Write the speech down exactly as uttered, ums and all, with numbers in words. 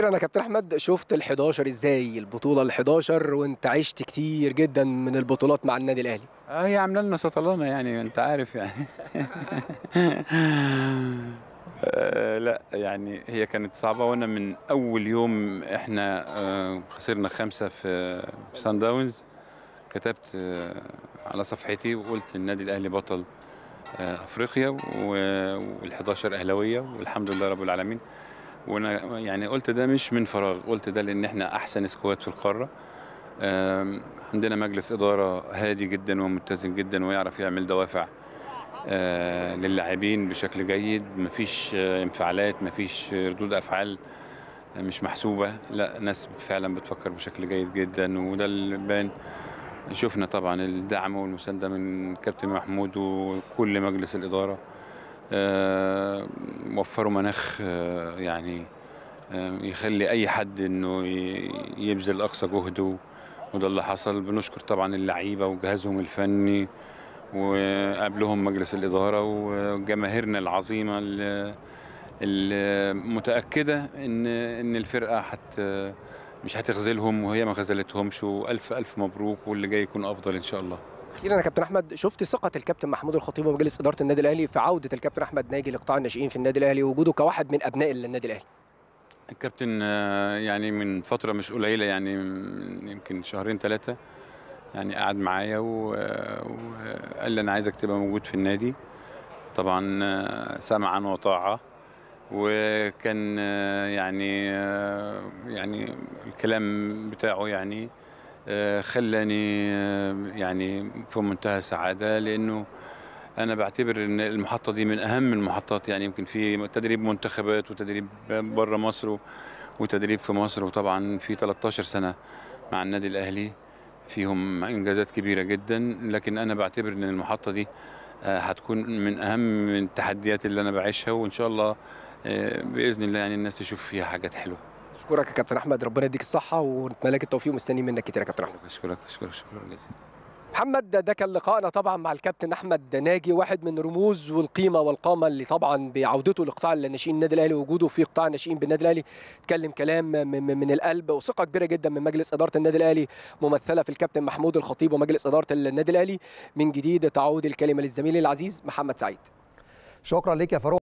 أنا كابتن أحمد شُفت الحداشر إزاي، البطولة الحداشر وأنت عِشت كتير جدًا من البطولات مع النادي الأهلي. آه، هي عاملة لنا سطلانة يعني أنت عارف يعني. آآ لأ، يعني هي كانت صعبة وأنا من أول يوم إحنا آآ خسرنا خمسة في في صن داونز كتبت آه، على صفحتي وقُلت النادي الأهلي بطل آآ أفريقيا و والحداشر أهلاوية والحمد لله رب العالمين. وأنا يعني قُلت ده مش من فراغ، قُلت ده لإن إحنا أحسن سكواد في القارة. آمم عندنا مجلس إدارة هادي جدًا ومتزن جدًا ويعرف يعمل دوافع آآ للاعبين بشكل جيد، ما فيش انفعالات، ما فيش ردود أفعال مش محسوبة، لأ ناس فعلًا بتفكّر بشكل جيد جدًا، وده اللي بان. شُفنا طبعًا الدعم والمساندة من كابتن محمود وكل مجلس الإدارة. آآ وفّروا مناخ آه، يعني آآ يخلّي أي حد إنه ي يبذل أقصى جهده، وده اللي حصل. بنشكر طبعًا اللعيبة وجهازهم الفني، وقبلهم مجلس الإدارة وجماهيرنا العظيمة ال المتأكدة إن إن الفرقة هت مش هتخذلهم وهي ما خذلتهمش، وألف ألف مبروك واللي جاي يكون أفضل إن شاء الله. أخيرًا يا كابتن أحمد شُفت ثقة الكابتن محمود الخطيب ومجلس إدارة النادي الأهلي في عودة الكابتن أحمد ناجي لقطاع الناشئين في النادي الأهلي ووجوده كواحد من أبناء النادي الأهلي. الكابتن آه، يعني من فترة مش قليلة يعني من يمكن شهرين ثلاثة يعني قعد معايا و وقال لي: "أنا عايزك تبقى موجود في النادي." طبعًا آه، سمعًا وطاعة. وكان آه، يعني آه، يعني الكلام بتاعه يعني آآ خلّاني آه، يعني في منتهى السعادة، لإنه أنا باعتبر إن المحطة دي من أهم المحطات، يعني يمكن في تدريب منتخبات وتدريب برّه مصر و وتدريب في مصر، وطبعًا في تلتاشر سنة مع النادي الأهلي، فيهم إنجازات كبيرة جدًا. لكن أنا باعتبر إن المحطة دي آآ هتكون من أهم التحديات اللي أنا باعيشها، وإن شاء الله آآ بإذن الله يعني الناس تشوف فيها حاجات حلوة. أشكرك يا كابتن أحمد، ربنا يديك الصحة ونتمنى لك التوفيق ومستنيين منك كتير يا كابتن أحمد. أشكرك، أشكرك، أشكرك شكرًا جزيلًا. محمد ده كان لقائنا طبعا مع الكابتن احمد ناجي، واحد من رموز والقيمه والقامه اللي طبعا بعودته لقطاع الناشئين النادي الاهلي ووجوده في قطاع الناشئين بالنادي الاهلي اتكلم كلام م- م- من القلب وثقه كبيره جدا من مجلس اداره النادي الاهلي ممثله في الكابتن محمود الخطيب ومجلس اداره النادي الاهلي. من جديد تعود الكلمه للزميل العزيز محمد سعيد. شكرا ليك يا فاروق.